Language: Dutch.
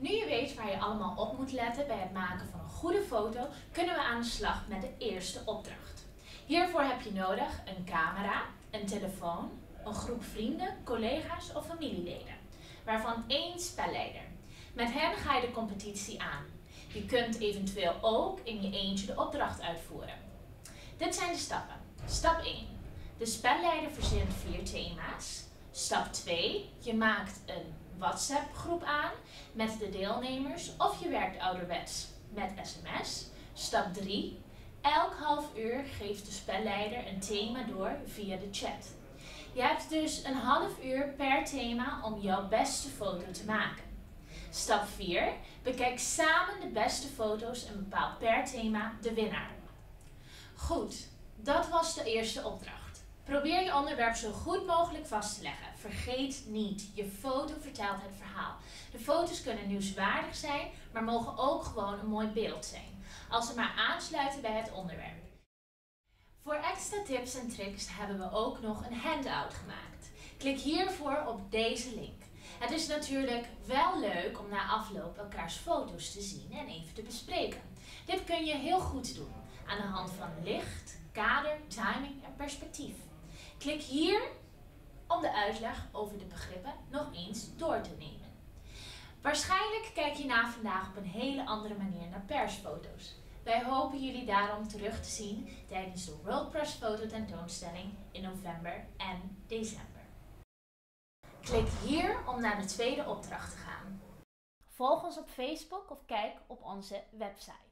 Nu je weet waar je allemaal op moet letten bij het maken van een goede foto, kunnen we aan de slag met de eerste opdracht. Hiervoor heb je nodig een camera, een telefoon, een groep vrienden, collega's of familieleden, waarvan 1 spelleider. Met hen ga je de competitie aan. Je kunt eventueel ook in je eentje de opdracht uitvoeren. Dit zijn de stappen. Stap 1. De spelleider verzint 4 thema's. Stap 2. Je maakt een WhatsApp groep aan met de deelnemers of je werkt ouderwets met sms. Stap 3. Elk half uur geeft de spelleider een thema door via de chat. Je hebt dus een half uur per thema om jouw beste foto te maken. Stap 4. Bekijk samen de beste foto's en bepaal per thema de winnaar. Goed, dat was de eerste opdracht. Probeer je onderwerp zo goed mogelijk vast te leggen. Vergeet niet, je foto vertelt het verhaal. De foto's kunnen nieuwswaardig zijn, maar mogen ook gewoon een mooi beeld zijn, als ze maar aansluiten bij het onderwerp. Voor extra tips en tricks hebben we ook nog een handout gemaakt. Klik hiervoor op deze link. Het is natuurlijk wel leuk om na afloop elkaars foto's te zien en even te bespreken. Dit kun je heel goed doen aan de hand van licht, kader, timing en perspectief. Klik hier om de uitleg over de begrippen nog eens door te nemen. Waarschijnlijk kijk je na vandaag op een hele andere manier naar persfoto's. Wij hopen jullie daarom terug te zien tijdens de World Press Foto tentoonstelling in november en december. Klik hier om naar de tweede opdracht te gaan. Volg ons op Facebook of kijk op onze website.